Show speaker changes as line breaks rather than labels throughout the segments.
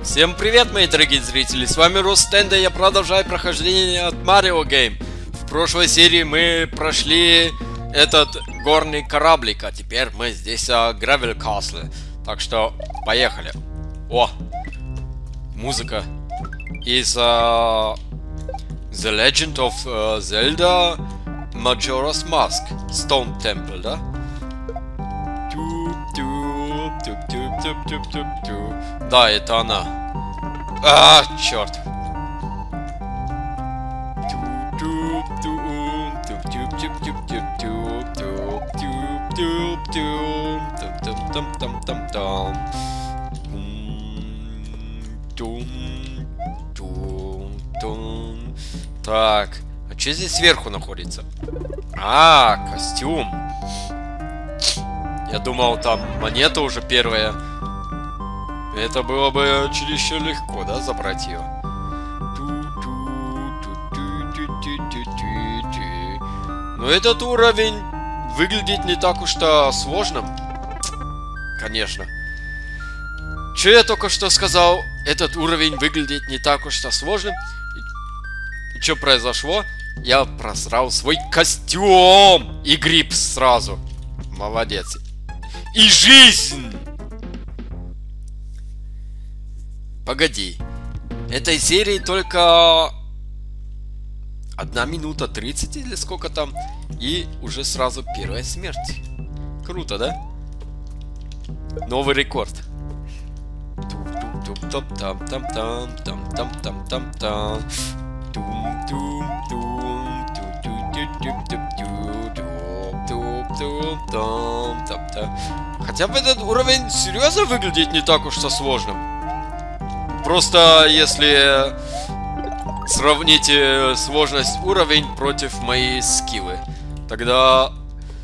Всем привет, мои дорогие зрители, с вами Рустенда, я продолжаю прохождение от Mario Game. В прошлой серии мы прошли этот горный кораблик, а теперь мы здесь Gravel Castle. Так что, поехали. О, музыка из The Legend of Zelda Majora's Mask, Stone Temple, да? Да, это она. А, черт. Так, а что здесь сверху находится? А, костюм. Я думал, там монета уже первая. Это было бы чересчур легко, да, забрать ее. Но этот уровень выглядит не так уж сложным. Конечно. Что я только что сказал? Этот уровень выглядит не так уж сложным. И что произошло? Я просрал свой костюм и гриб сразу. Молодец. И жизнь! Погоди. Этой серии только 1 минута 30 или сколько там. И уже сразу первая смерть. Круто, да? Новый рекорд. Хотя бы этот уровень серьезно выглядит не так уж сложным. Просто если сравните сложность уровень против моей скиллы, тогда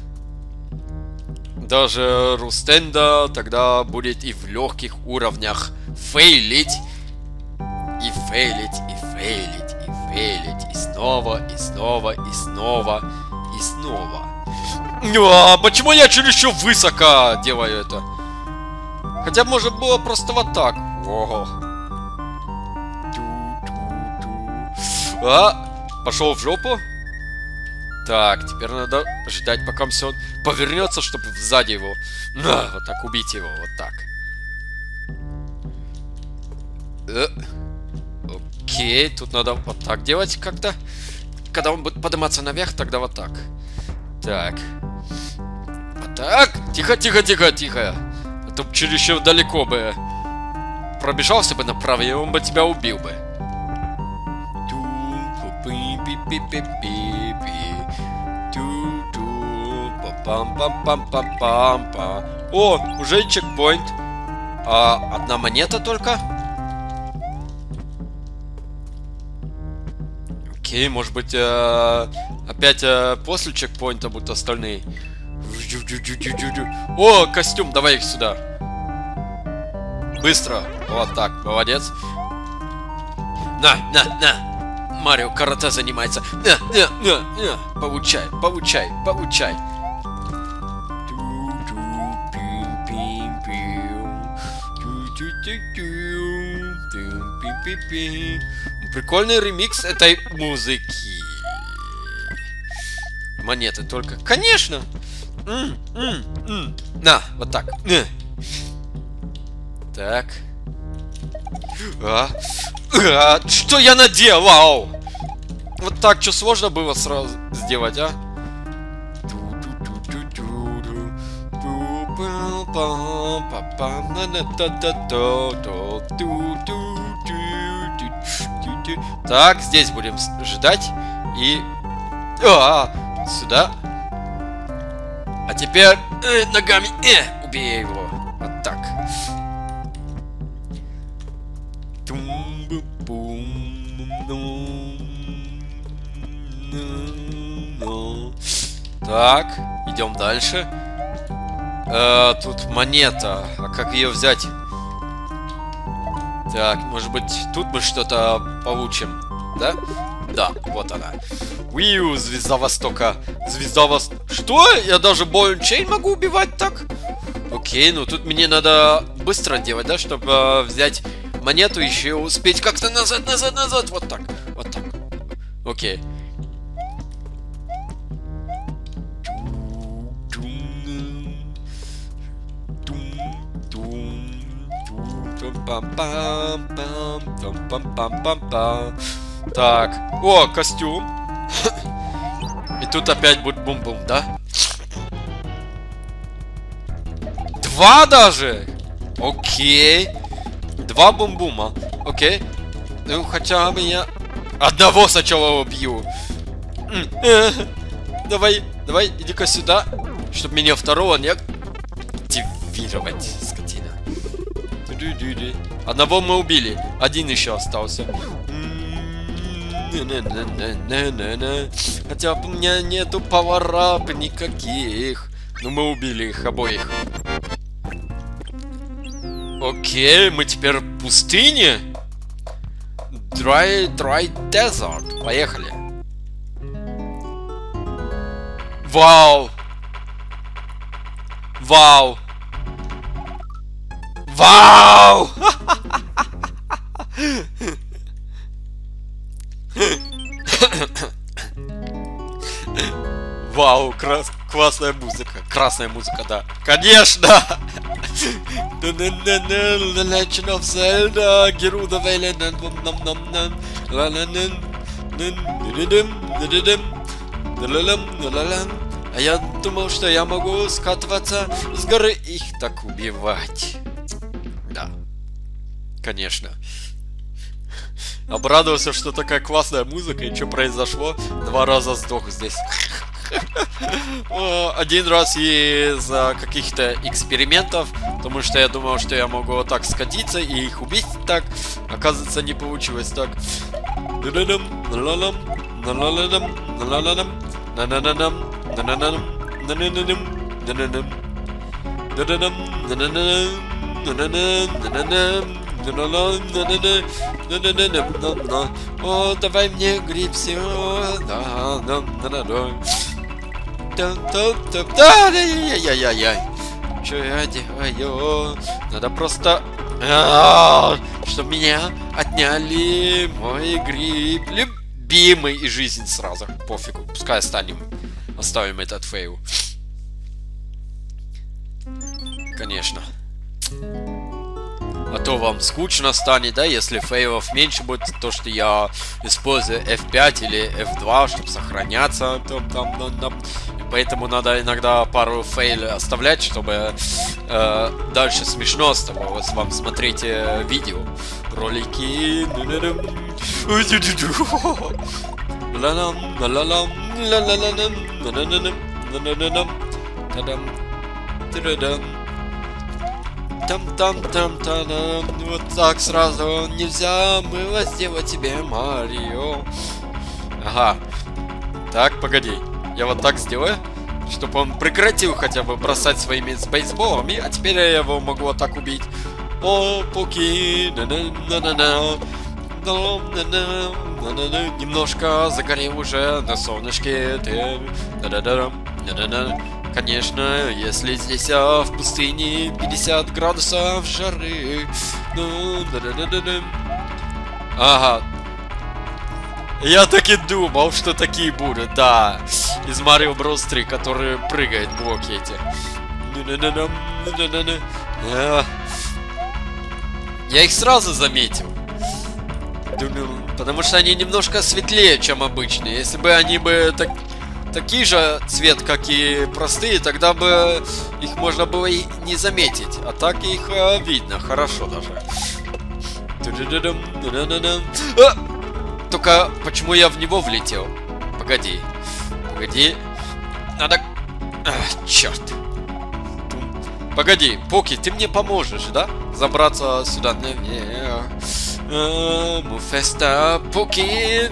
даже Рустенда тогда будет и в легких уровнях фейлить, и фейлить, и фейлить, и фейлить, и снова, и снова, и снова, и снова. А почему я чересчур высоко делаю это? Хотя может было просто вот так. Ого. А, пошел в жопу. Так, теперь надо ждать, пока он повернется, чтобы сзади его. Вот так убить его, вот так. Окей, тут надо вот так делать как-то. Когда он будет подниматься наверх, тогда вот так. Так. Вот так. Тихо, тихо, тихо, тихо. А то чересчур далеко бы пробежался бы направо, и он бы тебя убил бы. О, уже чекпоинт. А 1 монета только. Окей, может быть, опять после чекпоинта будут остальные. О, костюм, давай их сюда. Быстро. Вот так, молодец. На. Марио карате занимается. Получай, получай, получай. Прикольный ремикс этой музыки. Монеты только. Конечно! На, вот так. Так. Что я наделал? Вот так, что сложно было сразу сделать, а? Так, здесь будем ждать. И... сюда. А теперь ногами убей его. Вот так. Так, идем дальше. Тут монета. А как ее взять? Так, может быть, тут мы что-то получим, да? Да, вот она. Уиу, звезда Востока. Звезда Востока. Что? Я даже Ball and Chain могу убивать так? Окей, ну тут мне надо быстро делать, да, чтобы взять монету еще успеть как-то назад. Вот так. Окей. Так. О, костюм. И тут опять будет бум-бум, да? 2 даже? Окей. 2 бум-бума. Окей. Ну, хотя бы я... Одного сначала убью. Давай, иди-ка сюда. Чтобы меня второго не активировать, скотина. Одного мы убили. Один еще остался. Хотя бы у меня нету пауэрап никаких. Но мы убили их обоих. Окей, мы теперь в пустыне. Dry desert. Поехали. Вау. Вау, классная музыка. Красная музыка, да. Конечно! The Legend of Zelda, Gerudo Velen, а я думал, что я могу скатываться с горы и их так убивать. Да, конечно. Обрадовался, что такая классная музыка, и что произошло? 2 раза сдох здесь. Один раз из-за каких-то экспериментов, потому что я думал, что я могу вот так скатиться и их убить так. Оказывается, не получилось так. О, давай мне гриб все. Ай-яй-яй-яй. Что я делаю? Надо просто... Чтобы меня отняли мой гриб. Любимый и жизнь сразу. Пофигу. Пускай оставим этот фейл. Конечно. А то вам скучно станет, да, если фейлов меньше будет, то что я использую F5 или F2, чтобы сохраняться. Поэтому надо иногда пару фейлов оставлять, чтобы дальше смешно с тобой вам смотреть видео, ролики. Там-там-там-там-там. Вот так сразу нельзя было сделать тебе, Марио. Ага. Так, погоди. Я вот так сделаю, чтобы он прекратил хотя бы бросать своими бейсболами. А теперь я его могу вот так убить. О, Поки. Немножко загорел уже на солнышке. Конечно, если здесь в пустыне 50 градусов жары. Ага. Я так и думал, что такие будут, да. Из Mario Bros 3, которые прыгают блоки эти. Я их сразу заметил. Потому что они немножко светлее, чем обычные. Если бы они бы такие же цвет, как и простые, тогда бы их можно было и не заметить. А так их видно хорошо даже. Только почему я в него влетел? Погоди. Надо... черт. Погоди, Поки, ты мне поможешь, да? Забраться сюда наверх. Муфеста, Поки.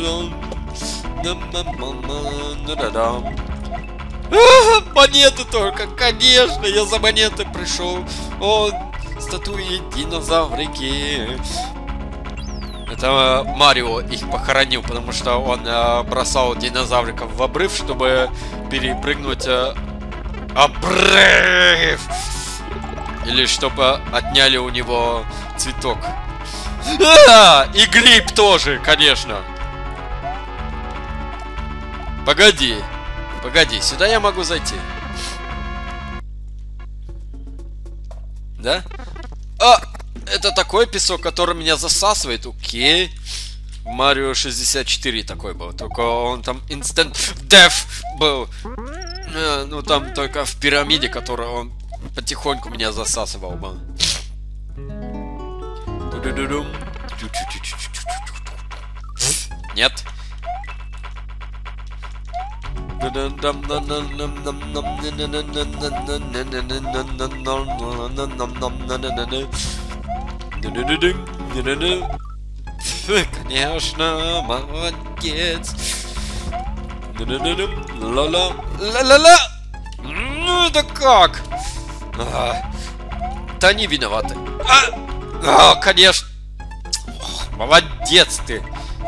Монеты только, конечно, я за монеты пришел. О, статуи динозаврики. Это Марио их похоронил, потому что он бросал динозавриков в обрыв, чтобы перепрыгнуть обрыв. Или чтобы отняли у него цветок. И гриб тоже, конечно. Погоди. Погоди, сюда я могу зайти. Да? А, это такой песок, который меня засасывает. Окей. Марио 64 такой был. Только он там Instant Death был. Ну там только в пирамиде, которую он потихоньку меня засасывал был. Нет. Конечно, молодец. Ла-ла-ла. Ну это как? Да они виноваты. Конечно. Молодец ты.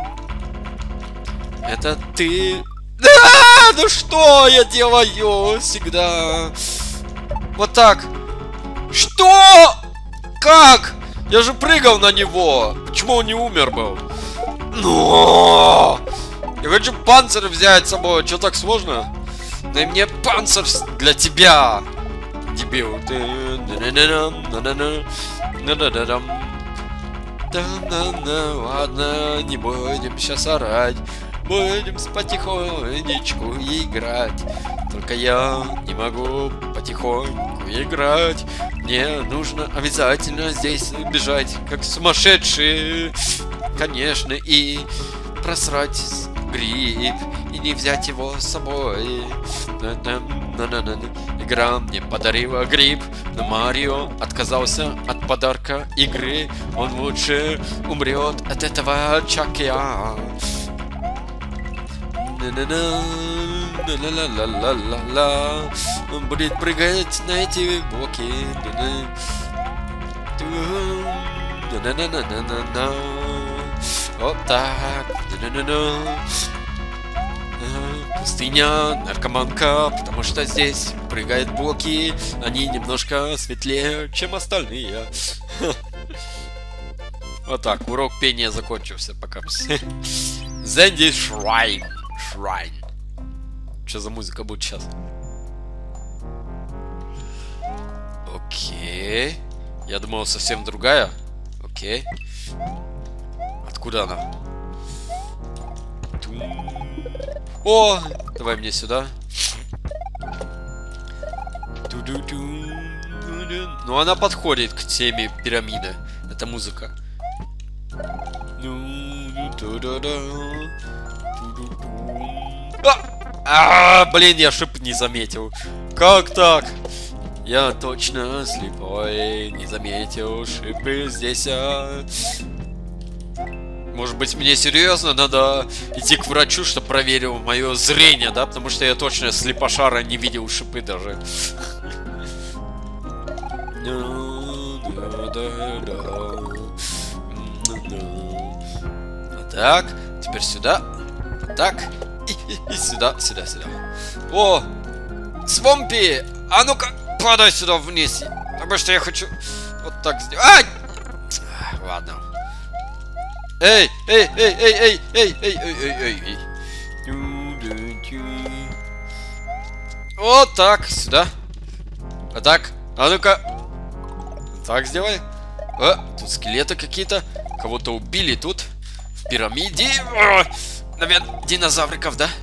Это ты. Ну что я делаю всегда? Вот так. Что? Как? Я же прыгал на него. Почему он не умер был? Но! Я хочу панцирь взять с собой. Что так сложно? Дай мне панцирь для тебя. Дебил. Ладно, не будем сейчас орать. Будем потихонечку играть. Только я не могу потихоньку играть. Мне нужно обязательно здесь бежать, как сумасшедший. Конечно, и просрать гриб. И не взять его с собой. Игра мне подарила гриб, но Марио отказался от подарка игры. Он лучше умрет от этого чакия. Он будет прыгать на эти блоки. Вот так. Пустыня, наркоманка, потому что здесь прыгают блоки. Они немножко светлее, чем остальные. Вот так, урок пения закончился пока. Зенди Шрайн. Шрайн. Что за музыка будет сейчас? Окей. Я думал, совсем другая. Окей. Откуда она? О! Давай мне сюда. Ну, она подходит к теме пирамиды. Это музыка. Блин, я шип не заметил. Как так? Я точно слепой, не заметил шипы здесь. Может быть, мне серьезно надо идти к врачу, чтобы проверил мое зрение, да? Потому что я точно слепошара не видел шипы даже. Так, теперь сюда. Так. И сюда, сюда, сюда. О! Свомпи! А ну-ка, падай сюда вниз. Потому что я хочу вот так сделать. Ай! Ладно. Эй, эй, эй, эй, эй, эй, эй, эй, эй, эй. Вот так, сюда. Вот так. А ну-ка. Так сделай. Тут скелеты какие-то. Кого-то убили тут. В пирамиде. Наверное, динозавриков, да?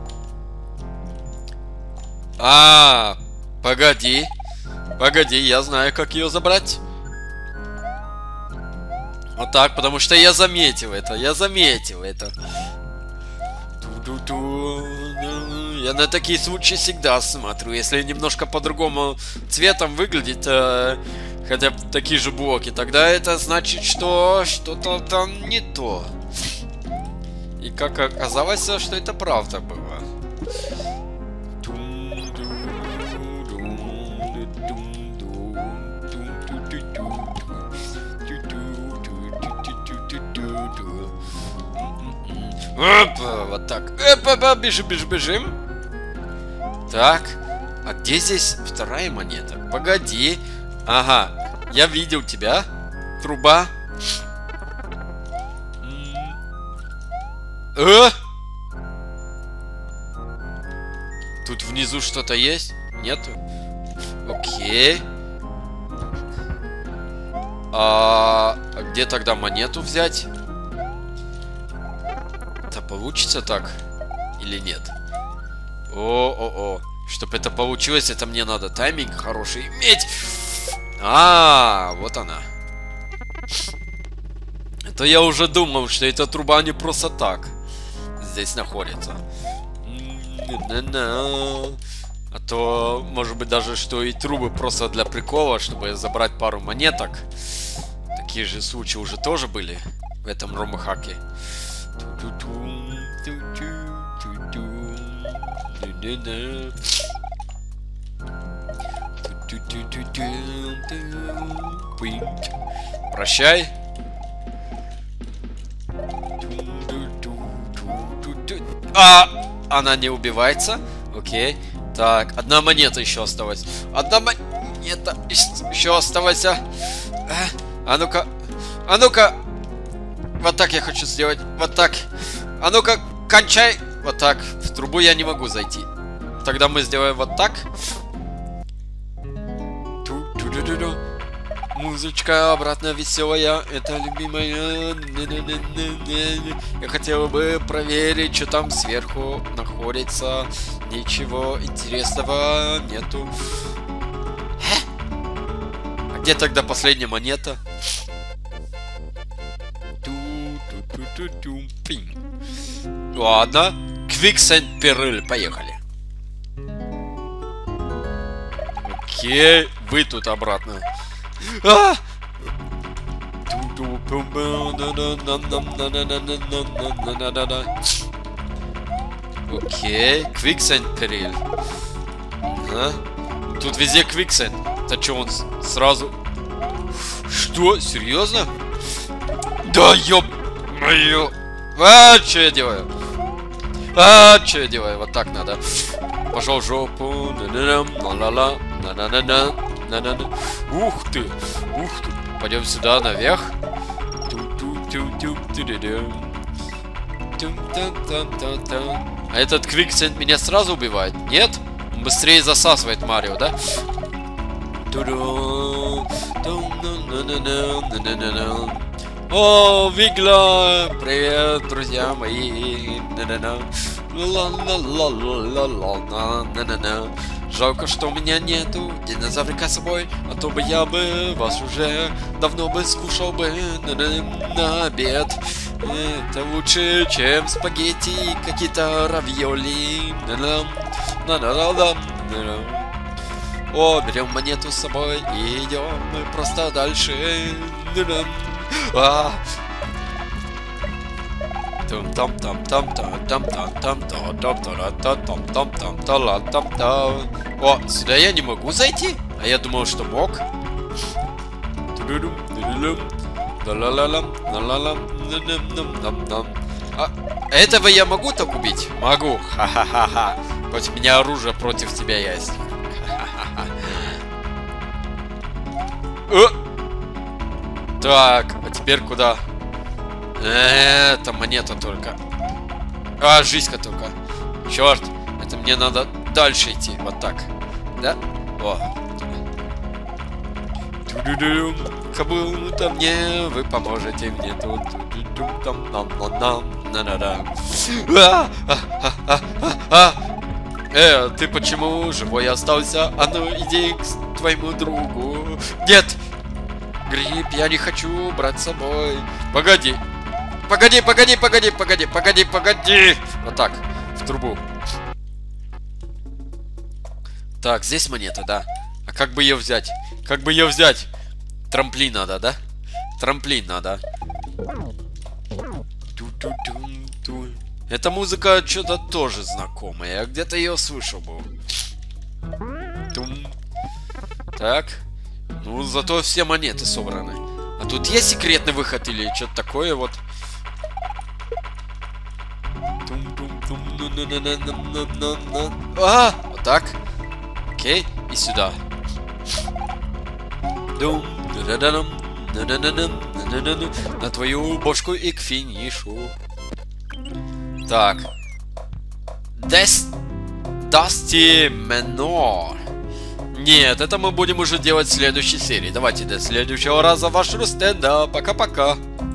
Погоди. Погоди, я знаю, как ее забрать. Вот так, потому что я заметил это. Я заметил это. Я на такие случаи всегда смотрю. Если немножко по-другому цветом выглядит, хотя бы такие же блоки, тогда это значит, что что-то там не то. И как оказалось, что это правда было. Вот так. Бежим, бежим, бежим. Так. А где здесь вторая монета? Погоди. Ага. Я видел тебя. Труба. Тут внизу что-то есть? Нету? Окей. А где тогда монету взять? Это получится так? Или нет? О-о-о. Чтобы это получилось, это мне надо тайминг хороший иметь. Вот она. Это я уже думал, что эта труба не просто так здесь находится. А то, может быть, даже что и трубы просто для прикола, чтобы забрать пару монеток. Такие же случаи уже тоже были в этом ромахаке. Прощай. Она не убивается. Окей. Так, одна монета еще осталась. Одна монета еще осталась. А ну-ка. А ну-ка. Вот так я хочу сделать. Вот так. А ну-ка, кончай. Вот так. В трубу я не могу зайти. Тогда мы сделаем вот так. Музычка обратно веселая. Это любимая. Я хотел бы проверить, что там сверху находится. Ничего интересного нету. А где тогда последняя монета? Ладно. Quicksand Peril. Поехали. Окей. Вы тут обратно. Окей. Quicksand Peril. Тут везде Quicksand. Это что, он сразу... Что? Серьезно? Да ёб-моё. Что я делаю? Что я делаю? Вот так надо. Пошел в жопу. Ух ты. Ух ты. Пойдем сюда, наверх. А этот Quicksand меня сразу убивает? Нет? Он быстрее засасывает Марио, да? О, Вигла! Привет, друзья мои! Жалко, что у меня нету динозаврика с собой, а то бы я бы вас уже давно бы скушал бы на обед. Это лучше, чем спагетти, какие-то равиоли. О, берем монету с собой и идем мы просто дальше. О, сюда я не могу зайти? А я думал, что мог. Этого я могу так убить? Могу. Ха-ха-ха-ха. Хоть у меня оружие против тебя есть. Так, а теперь куда? Это монета только. Жизнь только. Черт, это мне надо дальше идти. Вот так. Да? О. Кому-то мне вы поможете мне тут. Ты почему живой остался? А ну иди к твоему другу. Нет! Гриб, я не хочу брать с собой. Погоди. Погоди. Вот так, в трубу. Так, здесь монета, да. А как бы ее взять? Как бы ее взять? Трамплин надо, да? Трамплин надо. Эта музыка что-то тоже знакомая. Я где-то ее слышал был. Так. Ну, зато все монеты собраны. А тут есть секретный выход или что-то такое вот? Вот так. Окей, и сюда. На твою бошку и к финишу. Так. Dusty Manor. Нет, это мы будем уже делать в следующей серии. Давайте до следующего раза. Ваш Рустенда. Пока-пока.